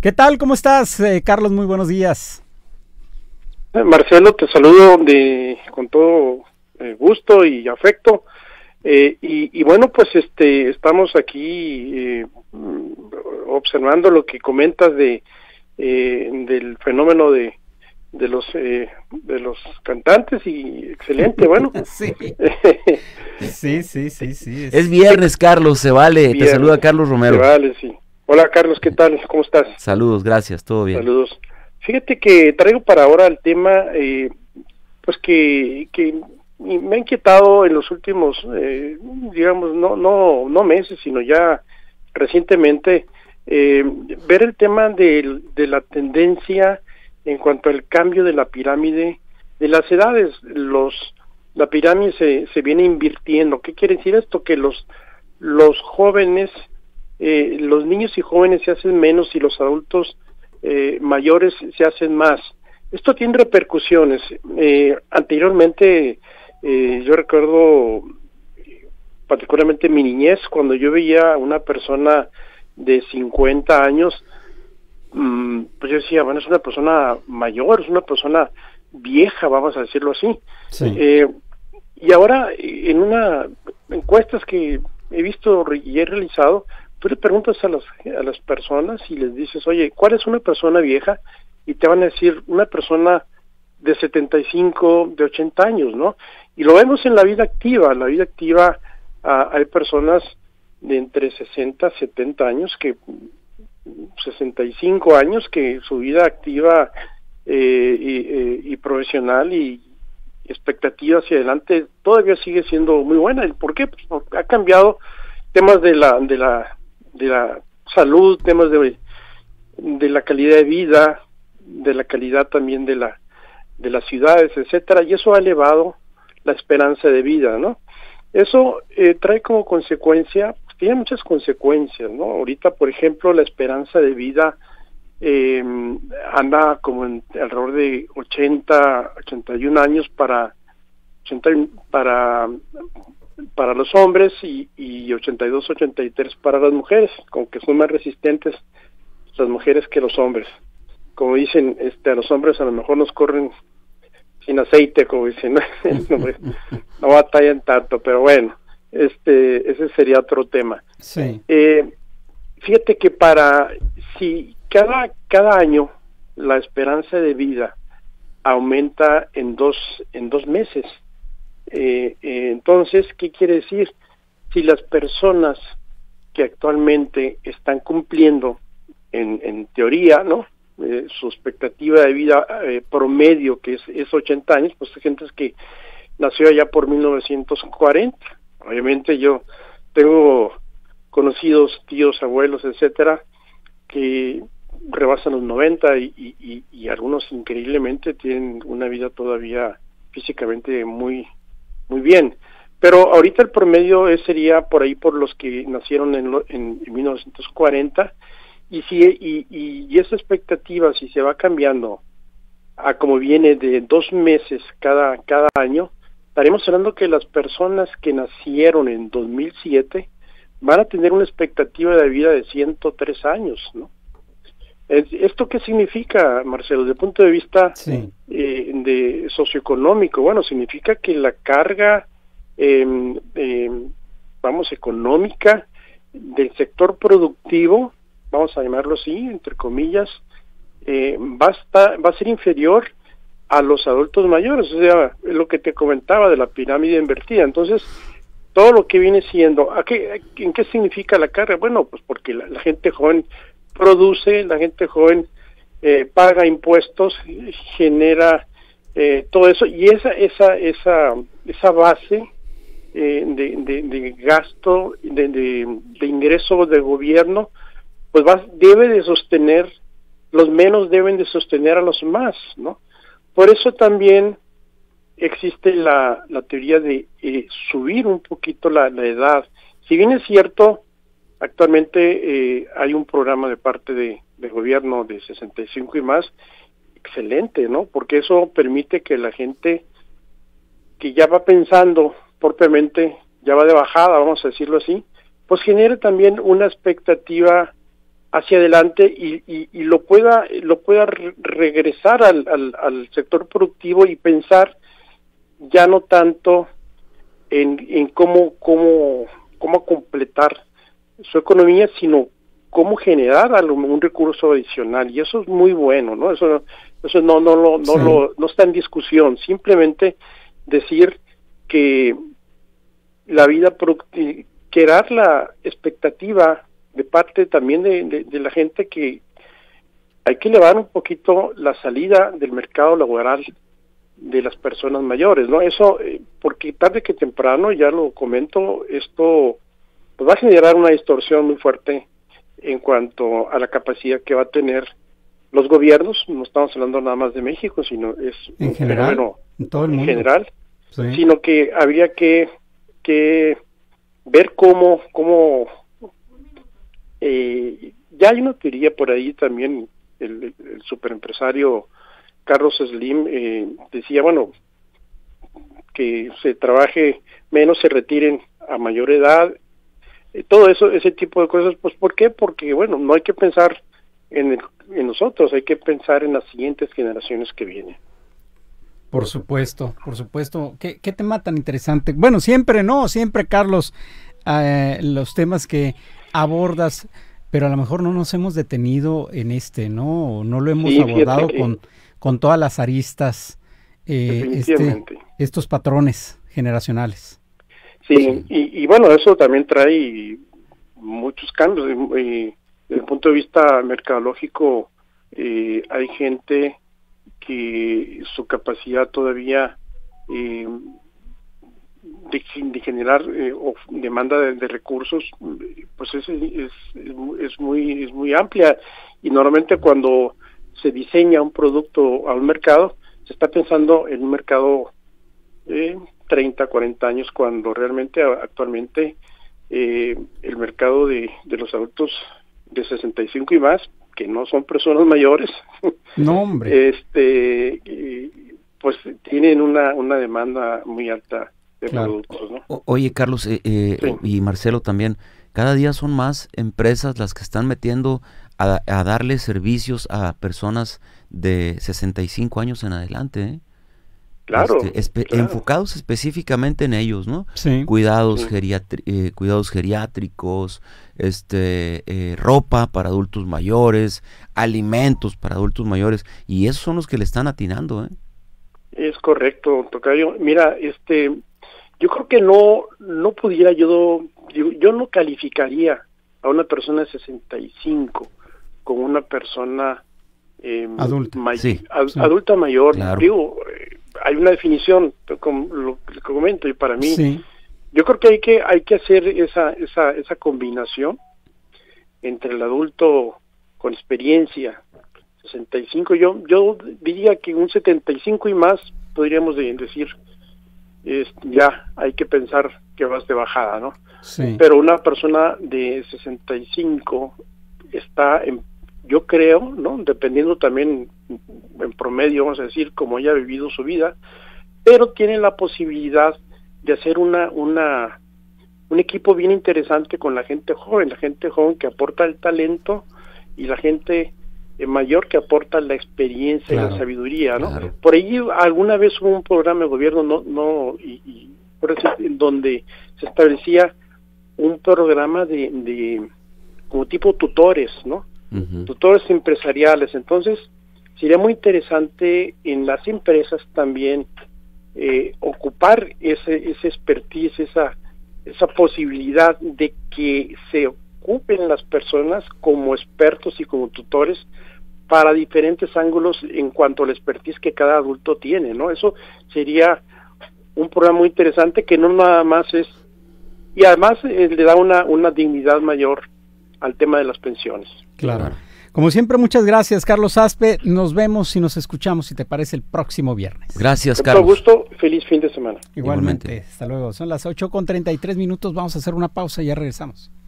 ¿Qué tal? ¿Cómo estás, Carlos? Muy buenos días. Marcelo, te saludo con todo gusto y afecto. Y bueno, pues estamos aquí observando lo que comentas del fenómeno de los cantantes, y excelente, bueno. Sí. Sí. Es viernes, Carlos, se vale. Viernes. Te saluda Carlos Romero. Se vale, sí. Hola, Carlos, ¿qué tal? ¿Cómo estás? Saludos, gracias, todo bien. Saludos. Fíjate que traigo para ahora el tema, pues que me ha inquietado en los últimos, digamos, no meses, sino ya recientemente, ver el tema de la tendencia en cuanto al cambio de la pirámide de las edades. La pirámide se viene invirtiendo. ¿Qué quiere decir esto? Que los jóvenes, los niños y jóvenes se hacen menos y los adultos mayores se hacen más. Esto tiene repercusiones. Anteriormente, yo recuerdo particularmente mi niñez, cuando yo veía a una persona de 50 años, pues yo decía, bueno, es una persona mayor, es una persona vieja, vamos a decirlo así. Sí. Y ahora, en encuestas que he visto y he realizado, tú le preguntas a las personas y les dices, oye, ¿cuál es una persona vieja? Y te van a decir una persona de 75, de 80 años, ¿no? Y lo vemos en la vida activa. La vida activa, hay personas de entre 60, 70 años, 65 años, que su vida activa y profesional y expectativa hacia adelante todavía sigue siendo muy buena. ¿Por qué? Pues porque ha cambiado temas de la salud, temas de la calidad de vida, de la calidad también de las ciudades, etcétera, y eso ha elevado la esperanza de vida, ¿no? Eso trae como consecuencia, tiene muchas consecuencias, ¿no? Ahorita, por ejemplo, la esperanza de vida anda como alrededor de 81 años para los hombres y 82, 83 para las mujeres, como que son más resistentes las mujeres que los hombres. Como dicen, a los hombres a lo mejor nos corren sin aceite, como dicen, no batallan tanto, pero bueno, ese sería otro tema. Sí. Fíjate que si cada año la esperanza de vida aumenta en dos meses, entonces, ¿qué quiere decir? Si las personas que actualmente están cumpliendo en teoría, ¿no? Su expectativa de vida promedio, que es 80 años, pues hay gente que nació allá por 1940. Obviamente yo tengo conocidos, tíos, abuelos, etcétera, que rebasan los 90 y algunos increíblemente tienen una vida todavía físicamente muy bien. Pero ahorita el promedio sería por ahí por los que nacieron en 1940, y esa expectativa, si se va cambiando a como viene de 2 meses cada año, estaremos hablando que las personas que nacieron en 2007 van a tener una expectativa de vida de 103 años, ¿no? ¿Esto qué significa, Marcelo, desde el punto de vista Sí. de socioeconómico? Bueno, significa que la carga, económica del sector productivo, vamos a llamarlo así, entre comillas, va a ser inferior a los adultos mayores. O sea, es lo que te comentaba de la pirámide invertida. Entonces, todo lo que viene siendo, ¿en qué significa la carga? Bueno, pues porque la gente joven produce, la gente joven paga impuestos, genera todo eso, y esa base de gasto, de ingreso de gobierno, pues debe de sostener, los menos deben de sostener a los más, ¿no? Por eso también existe la teoría de subir un poquito la edad. Si bien es cierto, actualmente hay un programa de parte de gobierno de 65 y más, excelente, ¿no? Porque eso permite que la gente que ya va pensando propiamente, ya va de bajada, vamos a decirlo así, pues genere también una expectativa hacia adelante y lo pueda regresar al sector productivo y pensar ya no tanto en cómo completar su economía, sino cómo generar un recurso adicional, y eso es muy bueno, ¿no? Eso no está en discusión. Simplemente decir que la vida productiva, crear la expectativa de parte también de la gente que hay que elevar un poquito la salida del mercado laboral de las personas mayores, ¿no? Eso, porque tarde que temprano, ya lo comento, esto pues va a generar una distorsión muy fuerte en cuanto a la capacidad que va a tener los gobiernos. No estamos hablando nada más de México, sino es en general, en todo el mundo. En general, sí. Sino que habría que ver cómo ya hay una teoría por ahí también. El superempresario Carlos Slim decía, bueno, que se trabaje menos, se retiren a mayor edad, todo eso, ese tipo de cosas. Pues ¿por qué? Porque bueno, no hay que pensar en nosotros, hay que pensar en las siguientes generaciones que vienen. Por supuesto. ¿Qué tema tan interesante? Bueno, siempre, Carlos, los temas que abordas, pero a lo mejor no nos hemos detenido en no lo hemos abordado con todas las aristas, estos patrones generacionales. Sí, y bueno, eso también trae muchos cambios. Desde el punto de vista mercadológico, hay gente que su capacidad todavía de generar demanda de recursos, pues es muy amplia, y normalmente cuando se diseña un producto a un mercado, se está pensando en un mercado 30, 40 años, cuando realmente actualmente el mercado de los adultos de 65 y más, que no son personas mayores, no, hombre, pues tienen una demanda muy alta de claro. productos, ¿no? Oye, Carlos, sí. Y Marcelo también, cada día son más empresas las que están metiendo a darle servicios a personas de 65 años en adelante, ¿eh? Claro, claro. Enfocados específicamente en ellos, ¿no? Sí. Cuidados Sí. cuidados geriátricos, ropa para adultos mayores, alimentos para adultos mayores, y esos son los que le están atinando, ¿eh? Es correcto, tocayo. Mira, yo creo que no pudiera, yo no calificaría a una persona de 65 como una persona adulta, adulta mayor. Claro. Digo, hay una definición, como lo que comento, y para mí, sí. Yo creo que hay que hacer esa combinación entre el adulto con experiencia, 65, yo diría que un 75 y más podríamos decir, ya hay que pensar que vas de bajada, ¿no? Sí. Pero una persona de 65 está yo creo, ¿no? Dependiendo también en promedio, vamos a decir, como ella ha vivido su vida, pero tiene la posibilidad de hacer un equipo bien interesante con la gente joven que aporta el talento, y la gente mayor que aporta la experiencia, claro, y la sabiduría, ¿no? Claro. Por ahí alguna vez hubo un programa de gobierno, por eso, en donde se establecía un programa de como tipo tutores, ¿no? Uh-huh. Tutores empresariales. Entonces sería muy interesante en las empresas también ocupar ese expertise, esa posibilidad de que se ocupen las personas como expertos y como tutores para diferentes ángulos en cuanto a la expertise que cada adulto tiene, ¿no? Eso sería un programa muy interesante, que no nada más es, y además le da una dignidad mayor al tema de las pensiones. Claro. Como siempre, muchas gracias, Carlos Aspe. Nos vemos y nos escuchamos, si te parece, el próximo viernes. Gracias, Carlos. Con gusto, feliz fin de semana. Igualmente. Hasta luego. Son las 8:33. Vamos a hacer una pausa y ya regresamos.